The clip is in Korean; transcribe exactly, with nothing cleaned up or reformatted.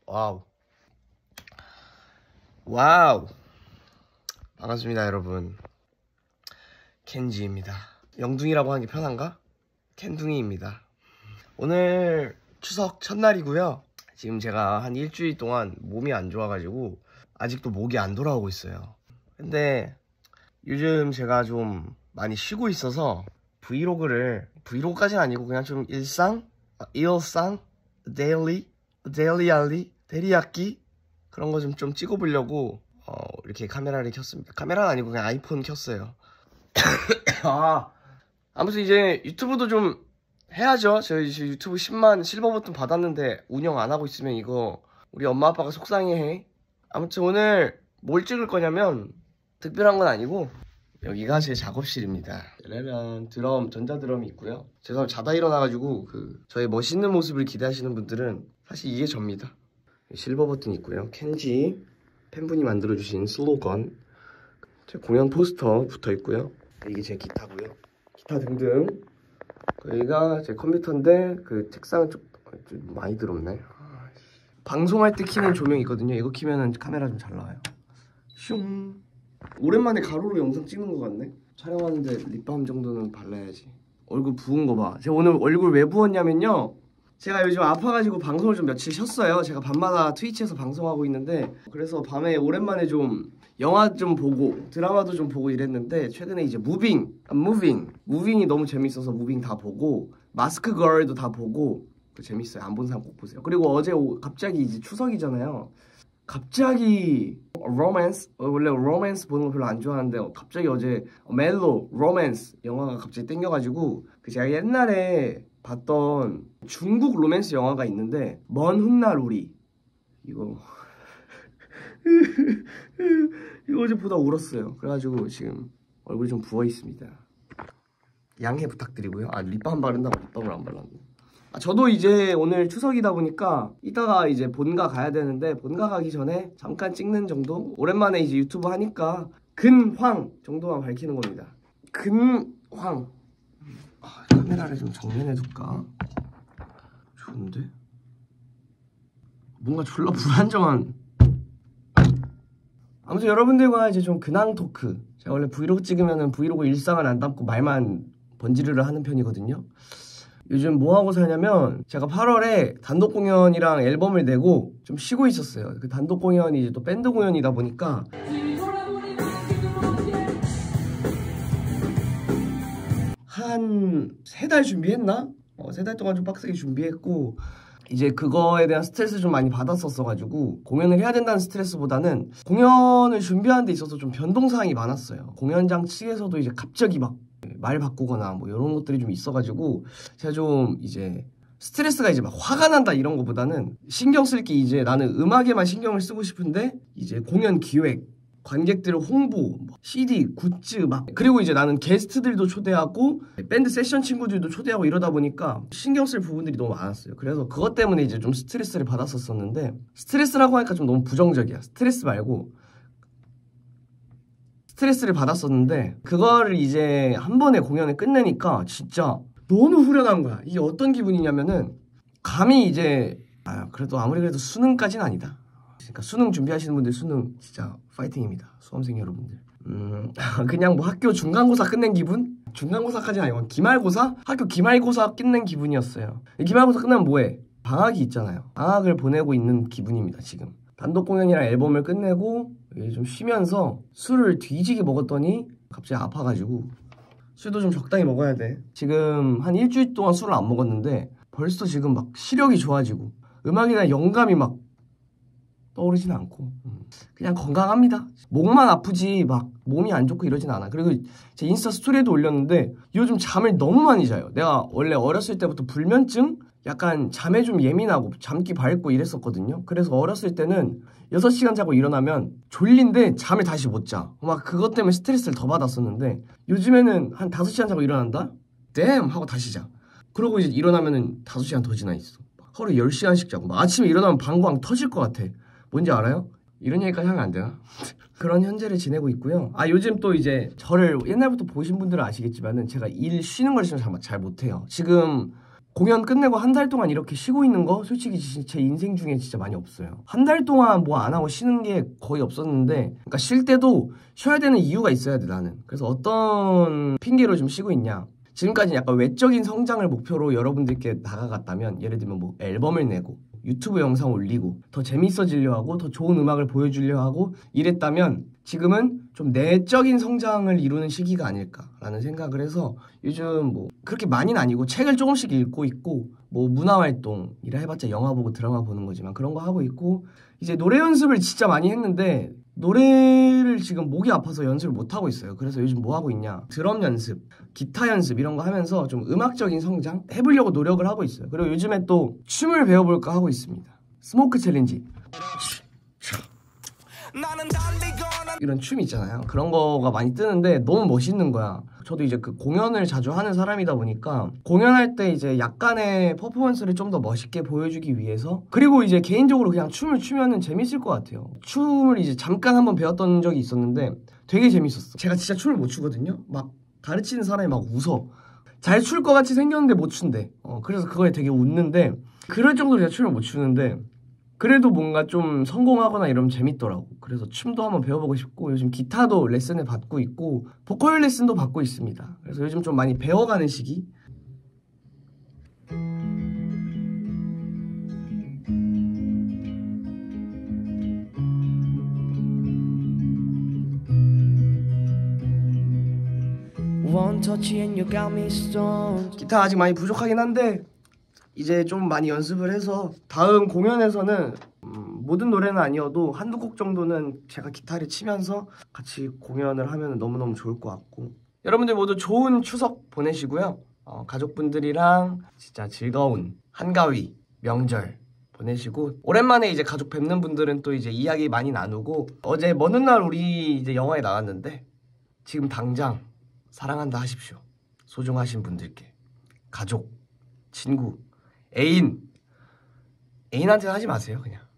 와우. 와우. 반갑습니다, 여러분. 켄지입니다. 영둥이라고 하는 게 편한가? 켄둥이입니다. 오늘 추석 첫날이고요. 지금 제가 한 일주일 동안 몸이 안 좋아가지고 아직도 목이 안 돌아오고 있어요. 근데 요즘 제가 좀 많이 쉬고 있어서 브이로그를, 브이로그까지는 아니고 그냥 좀 일상? 일상? 데일리? 데일리알리? 데리야끼? 그런 거 좀 좀 찍어보려고 어, 이렇게 카메라를 켰습니다. 카메라는 아니고 그냥 아이폰 켰어요. 아, 아무튼 이제 유튜브도 좀 해야죠. 저희 이제 유튜브 십만 실버 버튼 받았는데 운영 안 하고 있으면 이거 우리 엄마 아빠가 속상해해. 아무튼 오늘 뭘 찍을 거냐면 특별한 건 아니고 여기가 제 작업실입니다. 짜라란, 드럼, 전자드럼이 있고요. 제가 자다 일어나가지고 그 저의 멋있는 모습을 기대하시는 분들은 사실 이게 접니다. 실버 버튼 있고요. 켄지 팬분이 만들어주신 슬로건, 제 공연 포스터 붙어 있고요. 이게 제 기타고요. 기타 등등. 여기가 제 컴퓨터인데 그 책상은 좀, 좀 많이 더럽네. 방송할 때 켜는 조명이 있거든요. 이거 켜면은 카메라 좀 잘 나와요. 슝. 오랜만에 가로로 영상 찍는 것 같네. 촬영하는데 립밤 정도는 발라야지. 얼굴 부은 거 봐. 제가 오늘 얼굴 왜 부었냐면요, 제가 요즘 아파가지고 방송을 좀 며칠 쉬었어요. 제가 밤마다 트위치에서 방송하고 있는데, 그래서 밤에 오랜만에 좀 영화 좀 보고 드라마도 좀 보고 이랬는데, 최근에 이제 무빙, 무빙, 무빙이 너무 재밌어서 무빙 다 보고, 마스크 걸도 다 보고, 재밌어요. 안 본 사람 꼭 보세요. 그리고 어제 오, 갑자기 이제 추석이잖아요. 갑자기 로맨스, 원래 로맨스 보는 거 별로 안 좋아하는데 갑자기 어제 멜로 로맨스 영화가 갑자기 땡겨가지고, 그 제가 옛날에 봤던 중국 로맨스 영화가 있는데 먼 훗날 우리, 이거 이거 어제 보다 울었어요. 그래가지고 지금 얼굴이 좀 부어 있습니다. 양해 부탁드리고요. 아, 립밤 바른다고 립밤을 안 발랐네. 아, 저도 이제 오늘 추석이다 보니까 이따가 이제 본가 가야 되는데, 본가 가기 전에 잠깐 찍는 정도? 오랜만에 이제 유튜브 하니까 근황 정도만 밝히는 겁니다. 근황. 아, 카메라를 좀 정면에 둘까? 좋은데? 뭔가 졸라 불안정한. 아무튼 여러분들과 이제 좀 근황 토크. 제가 원래 브이로그 찍으면은 브이로그 일상을 안 담고 말만 번지르르 하는 편이거든요. 요즘 뭐 하고 사냐면, 제가 팔월에 단독 공연이랑 앨범을 내고 좀 쉬고 있었어요. 그 단독 공연이 이제 또 밴드 공연이다 보니까 한 세 달 준비했나? 어, 세 달 동안 좀 빡세게 준비했고, 이제 그거에 대한 스트레스 좀 많이 받았었어가지고, 공연을 해야 된다는 스트레스보다는 공연을 준비하는 데 있어서 좀 변동사항이 많았어요. 공연장 측에서도 이제 갑자기 막 말 바꾸거나 뭐 이런 것들이 좀 있어가지고, 제가 좀 이제 스트레스가 이제 막 화가 난다 이런 거보다는 신경 쓸 게, 이제 나는 음악에만 신경을 쓰고 싶은데 이제 공연 기획, 관객들을 홍보, 씨디, 굿즈 막, 그리고 이제 나는 게스트들도 초대하고 밴드 세션 친구들도 초대하고 이러다 보니까 신경 쓸 부분들이 너무 많았어요. 그래서 그것 때문에 이제 좀 스트레스를 받았었었는데, 스트레스라고 하니까 좀 너무 부정적이야. 스트레스 말고 스트레스를 받았었는데, 그거를 이제 한 번에 공연을 끝내니까 진짜 너무 후련한 거야. 이게 어떤 기분이냐면은, 감히 이제 아, 그래도 아무리 그래도 수능까지는 아니다. 그러니까 수능 준비하시는 분들 수능 진짜 파이팅입니다. 수험생 여러분들. 음, 그냥 뭐 학교 중간고사 끝낸 기분? 중간고사까지는 아니고 기말고사? 학교 기말고사 끝낸 기분이었어요. 기말고사 끝나면 뭐해? 방학이 있잖아요. 방학을 보내고 있는 기분입니다, 지금. 단독 공연이랑 앨범을 끝내고 좀 쉬면서 술을 뒤지게 먹었더니 갑자기 아파가지고, 술도 좀 적당히 먹어야 돼. 지금 한 일주일 동안 술을 안 먹었는데 벌써 지금 막 시력이 좋아지고 음악에 대한 영감이 막 떠오르진 않고, 그냥 건강합니다. 목만 아프지 막 몸이 안 좋고 이러진 않아. 그리고 제 인스타 스토리에도 올렸는데 요즘 잠을 너무 많이 자요. 내가 원래 어렸을 때부터 불면증? 약간 잠에 좀 예민하고 잠기 밝고 이랬었거든요. 그래서 어렸을 때는 여섯 시간 자고 일어나면 졸린데 잠을 다시 못 자. 막 그것 때문에 스트레스를 더 받았었는데, 요즘에는 한 다섯 시간 자고 일어난다? 댐! 하고 다시 자. 그러고 이제 일어나면은 다섯 시간 더 지나 있어. 하루에 열 시간씩 자고 막 아침에 일어나면 방광 터질 것 같아. 뭔지 알아요? 이런 얘기까지 하면 안 되나? 그런 현재를 지내고 있고요. 아, 요즘 또 이제 저를 옛날부터 보신 분들은 아시겠지만은 제가 일 쉬는 걸 잘, 잘 못해요. 지금 공연 끝내고 한 달 동안 이렇게 쉬고 있는 거 솔직히 제 인생 중에 진짜 많이 없어요. 한 달 동안 뭐 안 하고 쉬는 게 거의 없었는데, 그러니까 쉴 때도 쉬어야 되는 이유가 있어야 돼, 나는. 그래서 어떤 핑계로 좀 쉬고 있냐, 지금까지 약간 외적인 성장을 목표로 여러분들께 다가갔다면, 예를 들면 뭐 앨범을 내고 유튜브 영상 올리고 더 재밌어지려 하고 더 좋은 음악을 보여주려 하고 이랬다면, 지금은 좀 내적인 성장을 이루는 시기가 아닐까라는 생각을 해서 요즘 뭐 그렇게 많이는 아니고 책을 조금씩 읽고 있고, 뭐 문화활동이라 해봤자 영화 보고 드라마 보는 거지만 그런 거 하고 있고, 이제 노래 연습을 진짜 많이 했는데 노래를 지금 목이 아파서 연습을 못 하고 있어요. 그래서 요즘 뭐 하고 있냐, 드럼 연습, 기타 연습 이런 거 하면서 좀 음악적인 성장 해보려고 노력을 하고 있어요. 그리고 요즘에 또 춤을 배워볼까 하고 있습니다. 스모크 챌린지 이런 춤 있잖아요. 그런 거가 많이 뜨는데 너무 멋있는 거야. 저도 이제 그 공연을 자주 하는 사람이다 보니까 공연할 때 이제 약간의 퍼포먼스를 좀 더 멋있게 보여주기 위해서, 그리고 이제 개인적으로 그냥 춤을 추면은 재밌을 것 같아요. 춤을 이제 잠깐 한번 배웠던 적이 있었는데 되게 재밌었어. 제가 진짜 춤을 못 추거든요. 막 가르치는 사람이 막 웃어. 잘 출 것 같이 생겼는데 못 춘대. 어, 그래서 그거에 되게 웃는데, 그럴 정도로 제가 춤을 못 추는데 그래도 뭔가 좀 성공하거나 이러면 재밌더라고. 그래서 춤도 한번 배워보고 싶고, 요즘 기타도 레슨을 받고 있고 보컬 레슨도 받고 있습니다. 그래서 요즘 좀 많이 배워가는 시기. 기타 아직 많이 부족하긴 한데 이제 좀 많이 연습을 해서 다음 공연에서는 음, 모든 노래는 아니어도 한두 곡 정도는 제가 기타를 치면서 같이 공연을 하면 너무너무 좋을 것 같고, 여러분들 모두 좋은 추석 보내시고요. 어, 가족분들이랑 진짜 즐거운 한가위 명절 보내시고, 오랜만에 이제 가족 뵙는 분들은 또 이제 이야기 많이 나누고, 어제 먼 훗날 우리 이제 영화에 나왔는데 지금 당장 사랑한다 하십시오. 소중하신 분들께. 가족, 친구, 애인, 애인한테는 하지 마세요, 그냥.